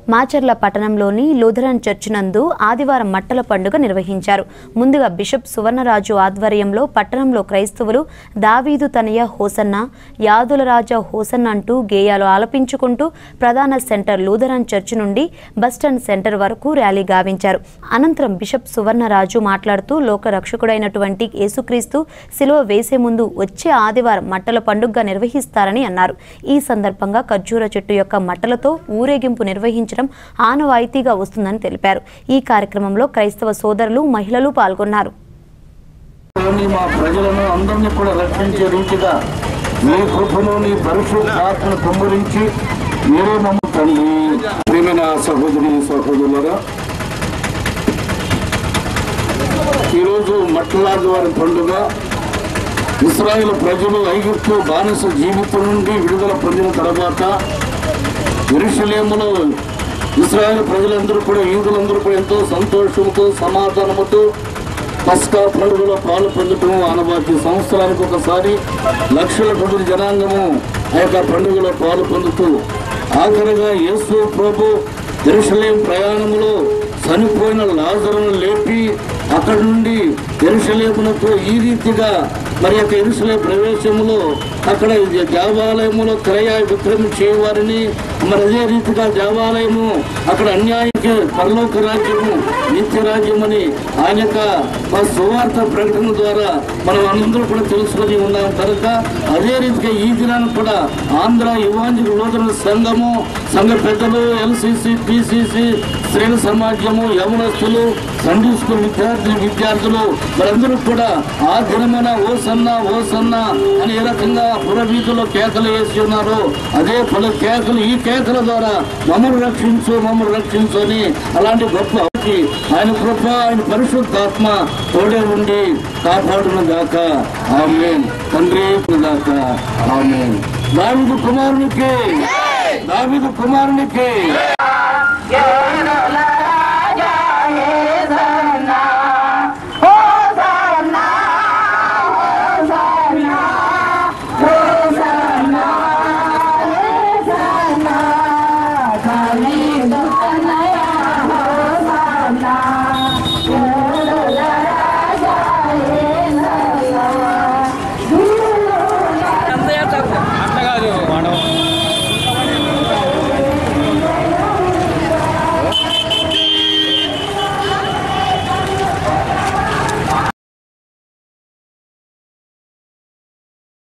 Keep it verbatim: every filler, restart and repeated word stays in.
మాచర్ల పట్టణంలోని Lutheran church నందు ఆదివారం మట్టల పండుగ నిర్వహించారు. ముందుగా బిషప్ సువర్ణరాజు ఆధ్వర్యంలో పట్టణంలో క్రైస్తవులు దావీదు తనయ హోసన్న, యాదుల రాజా హోసన్న అంటూ గేయాలు ఆలపించుకుంటూ ప్రధాన సెంటర్ లూథరన్ చర్చ్ నుండి బస్టాండ్ సెంటర్ వరకు ర్యాలీ గావించారు. అనంతరం బిషప్ సువర్ణరాజు మాట్లాడుతూ లోక రక్షకుడైనటువంటి యేసుక్రీస్తు శిలువ వేసే ముందు వచ్చే ఆదివారం మట్టల పండుగ నిర్వహిస్తారని అన్నారు. ఈ సందర్భంగా ఖర్జూర చెట్టు యొక్క మట్టలతో ఊరేగింపు నిర్వహించడం ఆనవాయితీగా వస్తుందని తెలిపారు. ఈ కార్యక్రమంలో క్రైస్తవ సోదరులు, మహిళలు పాల్గొన్నారు. మా ప్రజలను అందరినీ కూడా రక్షించే రీతిగా మీ కృపలోని పరిశుద్ధాత్మను కుమ్మరించి మీరే నమ్ముతండి. ప్రియమైన సహోదరి సహోదరులారా, ఈరోజు మట్టలాదివారం పండుగ ఇశ్రాయేలు ప్రజలు ఐగుప్తు బానిస జీవితం నుండి విడుదల పొందిన తర్వాత యెరూషలేములో ఇశ్రాయేలు ప్రజలందరూ కూడా, యూదులందరూ కూడా ఎంతో సంతోషంతో సమాధానముతో పస్కా పండుగలో పాలు పొందటం ఆనవాయితీ. సంవత్సరానికి ఒకసారి లక్షల ప్రజల జనాంగము ఆ యొక్క పండుగలో పాలు పొందుతూ ఆఖరిగా యేసు ప్రభు యెరూషలేం ప్రయాణములో చనిపోయిన లాజరును లేపి అక్కడి నుండి యెరూషలేమునకు ఈ రీతిగా మరి యొక్క యెరూషలేం ప్రవేశములో అక్కడ దేవాలయములో క్రయ విక్రయం చేయవారిని, మరి అదే రీతిగా దేవాలయము అక్కడ అన్యాయకి పరలోక రాజ్యము నిత్య రాజ్యం అని ఆయన యొక్క సువార్త ప్రకటన ద్వారా మనం అందరూ కూడా తెలుసుకొని ఉన్నాం కనుక అదే రీతిగా ఈ దినాన్ని కూడా ఆంధ్ర యువాంజలి లూథరన్ సంఘము, సంఘ పెద్దలు, ఎల్సిసి, పిసిసి, స్త్రీల సమాజము, యవనస్తులు, సండే స్కూల్ విద్యార్థులు విద్యార్థులు వారందరూ కూడా ఆ దినమైన ఓ సన్నా ఓ సన్నా అని ఏ రకంగా పురవీధుల్లో కేకలు వేసి ఉన్నారు. అదే పలు కేకలు, ఈ కేకల ద్వారా మమ్మల్ని రక్షించు మమ్మల్ని రక్షించు అని అలాంటి గొప్ప ఆయన కృప, ఆయన పరిశుద్ధాత్మ తోడే ఉండి కాపాడును గాక. ఆమేన్. తండ్రి గాక. ఆమేన్. దావీదు కుమారునికి దావీదు కుమారునికి